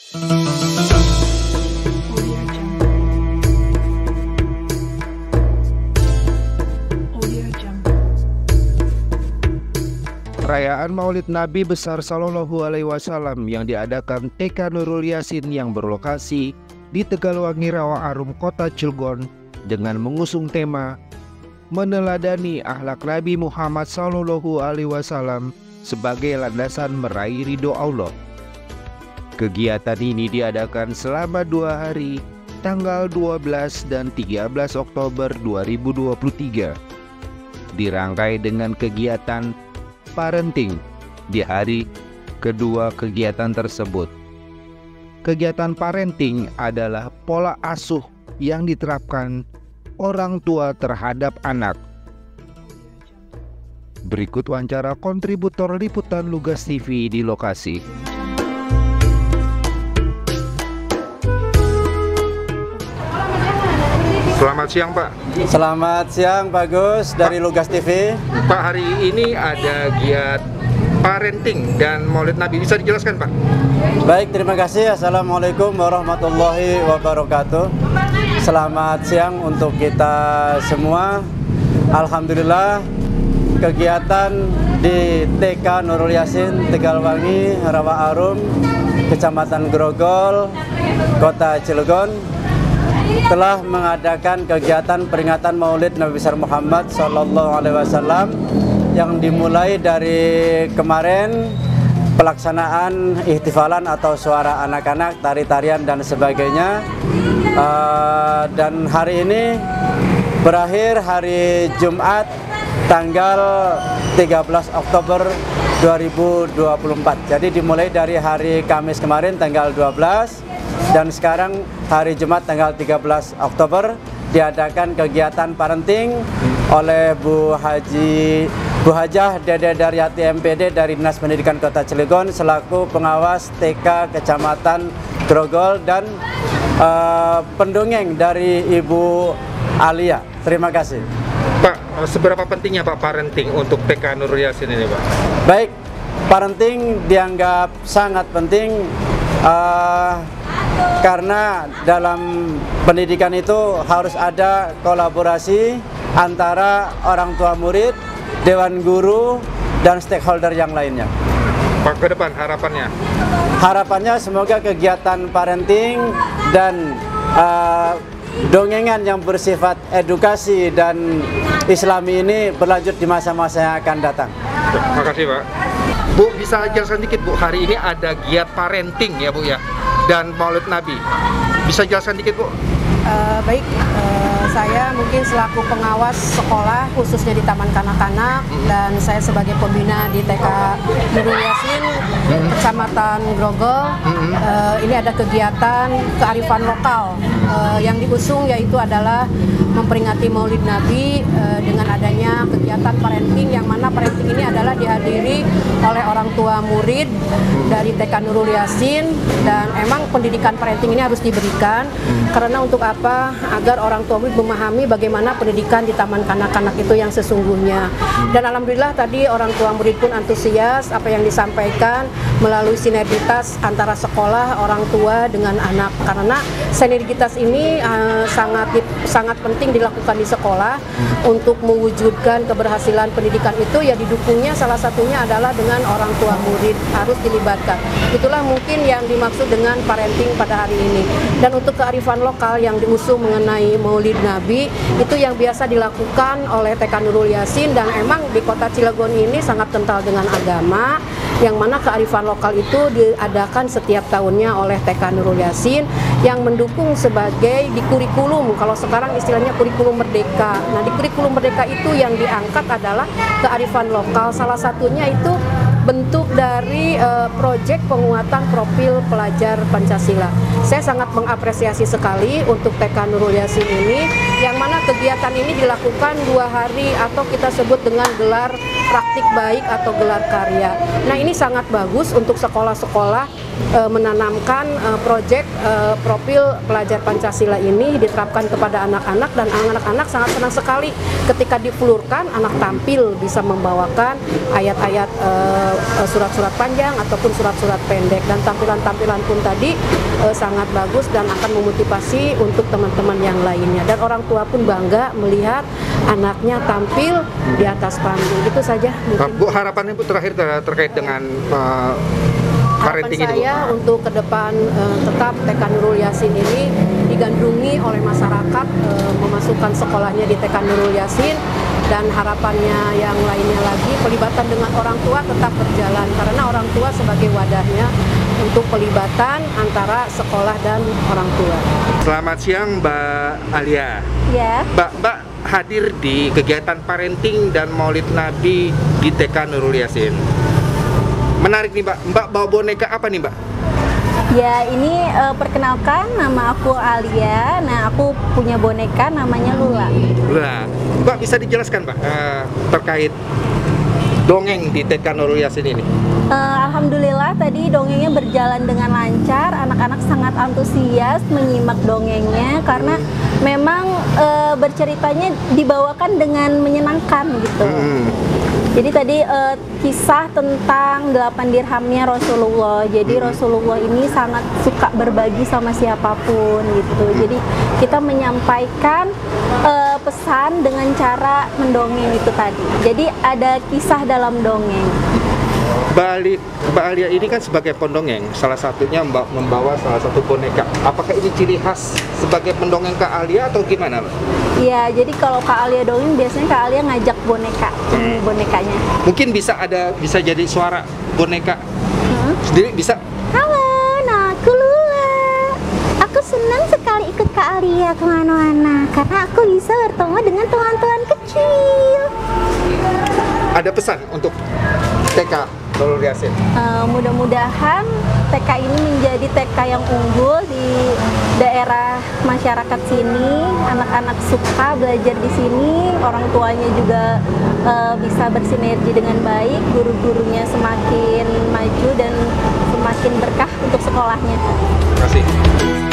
Perayaan Maulid Nabi Besar Sallallahu Alaihi Wasallam yang diadakan TK Nurul Yasin yang berlokasi di Tegalwangi Rawa Arum, Kota Cilegon dengan mengusung tema meneladani akhlak Nabi Muhammad Sallallahu Alaihi Wasallam sebagai landasan meraih ridho Allah. Kegiatan ini diadakan selama 2 hari, tanggal 12 dan 13 Oktober 2023. Dirangkai dengan kegiatan parenting di hari kedua kegiatan tersebut. Kegiatan parenting adalah pola asuh yang diterapkan orang tua terhadap anak. Berikut wawancara kontributor liputan Lugas TV di lokasi. Selamat siang Pak. Selamat siang Pak Gus dari Lugas TV. Pak, hari ini ada giat parenting dan Maulid Nabi, bisa dijelaskan Pak? Baik, terima kasih. Assalamualaikum warahmatullahi wabarakatuh. Selamat siang untuk kita semua. Alhamdulillah, kegiatan di TK Nurul Yasin, Tegalwangi, Rawa Arum, Kecamatan Grogol, Kota Cilegon telah mengadakan kegiatan peringatan Maulid Nabi besar Muhammad Sallallahu Alaihi Wasallam yang dimulai dari kemarin, pelaksanaan ihtifalan atau suara anak-anak, tari-tarian dan sebagainya, dan hari ini berakhir hari Jumat tanggal 13 Oktober 2024. Jadi dimulai dari hari Kamis kemarin tanggal 12 dan sekarang hari Jumat tanggal 13 Oktober diadakan kegiatan parenting oleh Bu Hajah Dede Daryati MPD dari Dinas Pendidikan Kota Cilegon selaku pengawas TK Kecamatan Grogol dan pendongeng dari Ibu Alia. Terima kasih. Pak, seberapa pentingnya Pak parenting untuk TK Nurul Yasin ini Pak? Baik, parenting dianggap sangat penting karena dalam pendidikan itu harus ada kolaborasi antara orang tua murid, dewan guru, dan stakeholder yang lainnya. Pak, ke depan harapannya? Harapannya semoga kegiatan parenting dan dongengan yang bersifat edukasi dan islami ini berlanjut di masa-masa yang akan datang. Terima kasih Pak. Bu, bisa jelaskan dikit Bu, hari ini ada giat parenting ya Bu ya, dan Maulid Nabi. Bisa jelaskan dikit Bu? Baik, saya mungkin selaku pengawas sekolah khususnya di Taman Kanak-Kanak dan saya sebagai pembina di TK Nurul Yasin Kecamatan Grogol. Ini ada kegiatan kearifan lokal yang diusung, yaitu adalah memperingati Maulid Nabi dengan adanya kegiatan parenting, yang mana parenting ini adalah dihadiri oleh orang tua murid dari TK Nurul Yasin. Dan emang pendidikan parenting ini harus diberikan karena untuk apa? Agar orang tua murid memahami bagaimana pendidikan di Taman Kanak-Kanak itu yang sesungguhnya. Dan alhamdulillah tadi orang tua murid pun antusias apa yang disampaikan melalui sinergitas antara sekolah, orang tua dengan anak, karena sinergitas ini sangat penting dilakukan di sekolah untuk mewujudkan keberhasilan pendidikan itu. Ya didukungnya salah satunya adalah dengan orang tua murid harus dilibatkan. Itulah mungkin yang dimaksud dengan parenting pada hari ini. Dan untuk kearifan lokal yang diusung mengenai Maulid Nabi itu yang biasa dilakukan oleh TK Nurul Yasin, dan emang di Kota Cilegon ini sangat kental dengan agama, yang mana kearifan lokal itu diadakan setiap tahunnya oleh TK Nurul Yasin yang mendukung sebagai di kurikulum, kalau sekarang istilahnya kurikulum merdeka. Nah, di kurikulum merdeka itu yang diangkat adalah kearifan lokal, salah satunya itu bentuk dari proyek penguatan profil pelajar Pancasila. Saya sangat mengapresiasi sekali untuk TK Nurul Yasin ini, yang mana kegiatan ini dilakukan 2 hari atau kita sebut dengan gelar praktik baik atau gelar karya. Nah, ini sangat bagus untuk sekolah-sekolah menanamkan proyek profil pelajar Pancasila ini diterapkan kepada anak-anak, dan anak-anak sangat senang sekali ketika diflurkan anak tampil bisa membawakan ayat-ayat surat-surat panjang ataupun surat-surat pendek, dan tampilan-tampilan pun tadi sangat bagus dan akan memotivasi untuk teman-teman yang lainnya, dan orang tua pun bangga melihat anaknya tampil di atas panggung. Itu saja mungkin. Bu, harapannya Bu terakhir terkait dengan Harapan parenting ini, Bu. saya untuk ke depan tetap TK Nurul Yasin ini digandrungi oleh masyarakat, memasukkan sekolahnya di TK Nurul Yasin, dan harapannya yang lainnya lagi pelibatan dengan orang tua tetap berjalan, karena orang tua sebagai wadahnya untuk pelibatan antara sekolah dan orang tua. Selamat siang Mbak Alia. Ya. Mbak hadir di kegiatan parenting dan Maulid Nabi di TK Nurul Yasin. Menarik nih Mbak bawa boneka apa nih Mbak? Ya, ini perkenalkan, nama aku Alia. Nah, aku punya boneka namanya Lula. Lula. Mbak bisa dijelaskan Mbak terkait dongeng di TK Nurul Yasin ini? Alhamdulillah tadi dongengnya berjalan dengan lancar. Anak-anak sangat antusias menyimak dongengnya karena memang berceritanya dibawakan dengan menyenangkan gitu. Jadi tadi kisah tentang 8 dirhamnya Rasulullah. Jadi Rasulullah ini sangat suka berbagi sama siapapun gitu. Jadi kita menyampaikan pesan dengan cara mendongeng itu tadi. Jadi ada kisah dalam dongeng. Mbak Alia ini kan sebagai pendongeng, salah satunya membawa salah satu boneka. Apakah ini ciri khas sebagai pendongeng Kak Alia atau gimana, Mbak? Iya, jadi kalau Kak Alia dongeng biasanya Kak Alia ngajak boneka, bonekanya. Mungkin bisa jadi suara boneka sendiri bisa. Halo, aku Lula. Aku senang sekali ikut Kak Alia kemana-mana karena aku bisa bertemu dengan teman-teman kecil. Ada pesan untuk TK Nurul Yasin? Mudah-mudahan TK ini menjadi TK yang unggul di daerah masyarakat sini. Anak-anak suka belajar di sini, orang tuanya juga bisa bersinergi dengan baik, guru-gurunya semakin maju dan semakin berkah untuk sekolahnya. Terima kasih.